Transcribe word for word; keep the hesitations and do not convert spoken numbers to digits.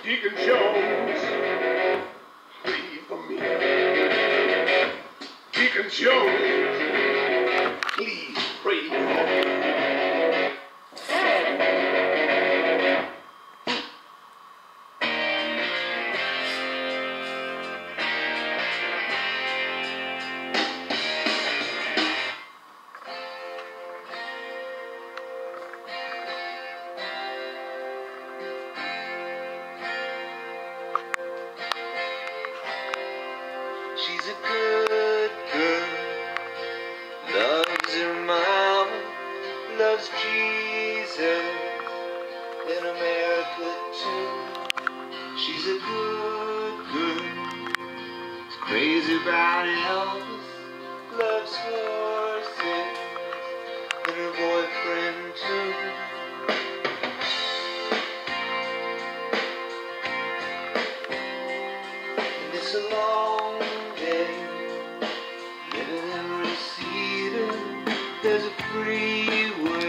Deacon Jones, please for me. Deacon Jones, please pray for me. She's a good girl, loves her mom, loves Jesus, in America too. She's a good girl, is crazy about Elvis, loves horses, and her boyfriend too. And it's a long living in Reseda, there's a freeway